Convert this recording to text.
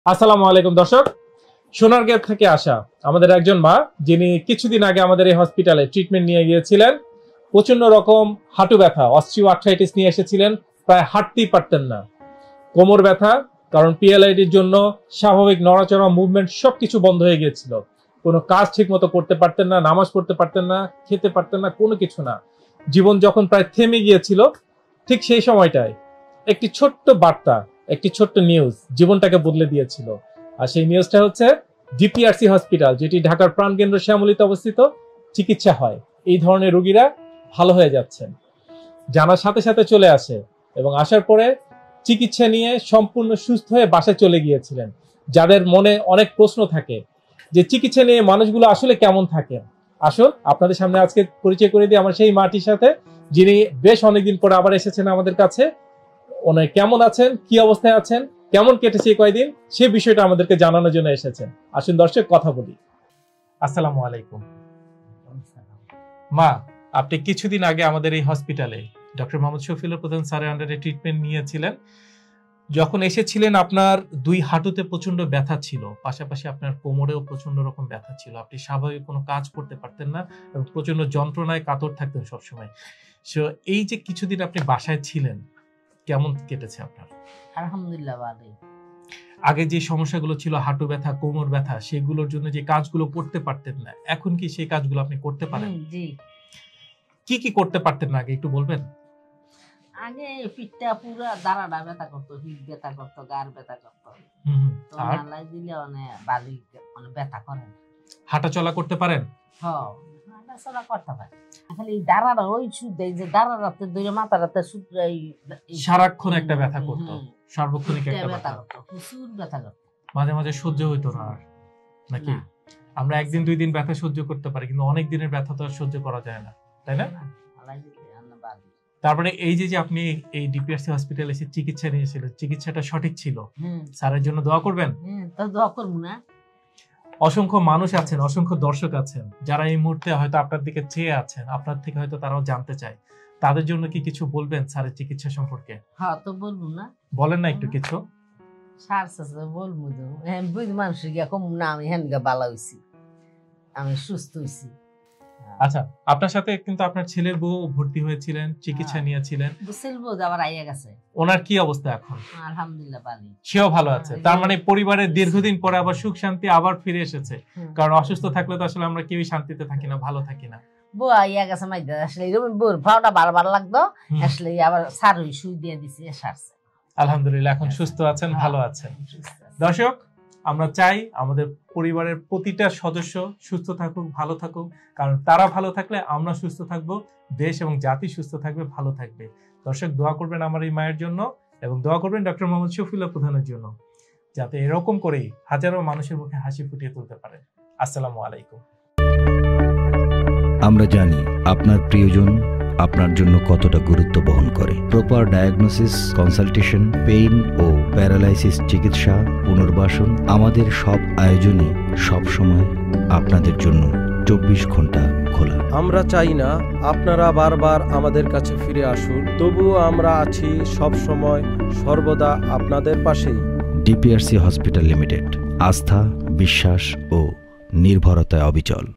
আসসালামু আলাইকুম দর্শক, সোনারগাঁও থেকে আসা আমাদের একজন মা যিনি কিছুদিন আগে আমাদের এই হসপিটালে ট্রিটমেন্ট নিয়ে গিয়েছিলেন। প্রচন্ড রকম হাঁটু ব্যথা, অস্টিওআর্থ্রাইটিস নিয়ে এসেছিলেন, প্রায় হাঁটতেই পারতেন না। কোমর ব্যথা, কারণ পিএলআইডির জন্য স্বাভাবিক নড়াচড়া, মুভমেন্ট সবকিছু বন্ধ হয়ে গিয়েছিল। কোনো কাজ ঠিক মতো করতে পারতেন না, নামাজ পড়তে পারতেন না, খেতে পারতেন না, কোনো কিছু না। জীবন যখন প্রায় থেমে গিয়েছিল, ঠিক সেই সময়টায় একটি ছোট্ট বার্তা, একটি ছোট্ট নিউজ জীবনটাকে বদলে দিয়েছিল। আর সেই নিউজটা হচ্ছে ডিপিআরসি হসপিটাল, যেটি ঢাকার প্রাণকেন্দ্র শ্যামলীতে অবস্থিত। চিকিৎসা হয়, এই ধরনের রোগীরা ভালো হয়ে যাচ্ছেন। জানার সাথে সাথে চলে আসে এবং আসার পরে চিকিৎসা নিয়ে সম্পূর্ণ সুস্থ হয়ে বাসায় চলে গিয়েছিলেন। যাদের মনে অনেক প্রশ্ন থাকে যে চিকিৎসা নিয়ে মানুষগুলো আসলে কেমন থাকে, আসুন আপনাদের সামনে আজকে পরিচয় করে দিই আমার সেই মাটির সাথে, যিনি বেশ অনেকদিন পরে আবার এসেছেন আমাদের কাছে। ওনার কেমন আছেন, কি অবস্থায় আছেন, কেমন কেটেছে কয়দিন, সেই বিষয়টা আমাদেরকে জানানোর জন্য এসেছেন। আসুন দর্শক কথা বলি। আসসালামু আলাইকুম মা, আপনি কিছুদিন আগে আমাদের এই হসপিটালে ডক্টর মোহাম্মদ শফিউল প্রধান স্যারের আন্ডারে ট্রিটমেন্ট নিয়েছিলেন। যখন এসেছিলেন আপনার দুই হাঁটুতে প্রচন্ড ব্যথা ছিল, পাশাপাশি আপনার কোমরেও প্রচন্ড রকম ব্যথা ছিল। আপনি স্বাভাবিক কোনো কাজ করতে পারতেন না এবং প্রচন্ড যন্ত্রণায় কাতর থাকতেন সবসময়। সো এই যে কিছুদিন আপনি বাসায় ছিলেন, কেমন কেটেছে আপনার? আলহামদুলিল্লাহ ভালোই। আগে যে সমস্যাগুলো ছিল, হাঁটু ব্যথা, কোমর ব্যথা, সেগুলোর জন্য যে কাজগুলো করতে পারতেন না, এখন কি সেই কাজগুলো আপনি করতে পারেন? জি। কি কি করতে পারতেন না আগে একটু বলবেন? আগে পিঠটা পুরো দাঁড়াটা ব্যথা করতো, পিঠ ব্যথা করতো, গার ব্যথা করতো। তো নালাই দিলে বালি ব্যথা করে। হাঁটা চলা করতে পারেন? হ্যাঁ, হাঁটা চলা করতে পারে। খালি দাঁড়াটা ওই সুদ, এই যে দাঁড়াতে দুইটা মাথাটাতে সুদ, সারাক্ষণ একটা ব্যথা করতো, সার্বক্ষণিক একটা ব্যথা করতো, প্রচুর ব্যথা করতো। মাঝে মাঝে সহ্য হইতো না আর নাকি? আমরা একদিন দুই দিন ব্যথা সহ্য করতে পারি, কিন্তু অনেক দিনের ব্যথা তো আর সহ্য করা যায় না, তাই না? তারপরে এই যে আপনি এই ডিপিআরসি হসপিটালে এসে চিকিৎসা নিয়েছিলেন, চিকিৎসাটা সঠিক ছিল? স্যারের জন্য দোয়া করবেন? তো দোয়া করব না? অসংখ্য মানুষ আছেন, অসংখ্য দর্শক আছেন যারা এই মুহূর্তে হয়তো আপনার দিকে চেয়ে আছেন, আপনার থেকে হয়তো তারাও জানতে চায়। তাদের জন্য কি কিছু বলবেন স্যারের চিকিৎসা সম্পর্কে? হ্যাঁ, তো বলবো না? বলেন না একটু কিছু। স্যার বলবো তো, হ্যাঁ বুঝ মানুষ গিয়া কম না, আমি হ্যান গা ভালো হইছি, আমি সুস্থ হইছি। আচ্ছা, আপনার সাথে কিন্তু আপনার ছেলের বউ ভর্তি হয়েছিলেন, চিকিৎসা নিয়েছিলেন। ছেলের বউ আবার আইয়া গেছে। ওনার কি অবস্থা এখন? আলহামদুলিল্লাহ ভালো, সেও ভালো আছে। তার মানে পরিবারের দীর্ঘদিন পরে আবার সুখ শান্তি আবার ফিরে এসেছে। কারণ অসুস্থ থাকলে তো আসলে আমরা কেউই শান্তিতে থাকি না, ভালো থাকি না। বউ আইয়া গেছে মাইদা, আসলে এরকম বউর ভাওটা বারবার লাগতো, আসলে আবার স্যার ওই সুই দিয়ে দিছে, সারছে। আলহামদুলিল্লাহ, এখন সুস্থ আছেন, ভালো আছেন। দর্শক, আমরা চাই আমাদের পরিবারের প্রতিটা সদস্য সুস্থ থাকুক, ভালো থাকুক। কারণ তারা ভালো থাকলে আমরা সুস্থ থাকবো, দেশ এবং জাতি সুস্থ থাকবে, ভালো থাকবে। দর্শক, দোয়া করবেন আমার এই মায়ের জন্য এবং দোয়া করবেন ডক্টর মোহাম্মদ শফিউল প্রধানের জন্য, যাতে এরকম করেই হাজারো মানুষের মুখে হাসি ফুটিয়ে তুলতে পারে। আসসালামু আলাইকুম। আমরা জানি আপনার প্রিয়জন আপনার জন্য কতটা গুরুত্ব বহন করে। প্রপার ডায়াগনোসিস, কনসালটেশন, পেইন ও প্যারালাইসিস চিকিৎসা, পুনর্বাসন, আমাদের সব আয়োজনই সব সময় আপনাদের জন্য 24 ঘন্টা খোলা। আমরা চাই না আপনারা বারবার আমাদের কাছে ফিরে আসুন, তবুও আমরা আছি সব সময়, সর্বদা আপনাদের পাশেই। ডিপিআরসি হসপিটাল লিমিটেড, আস্থা, বিশ্বাস ও নির্ভরতায় অবিচল।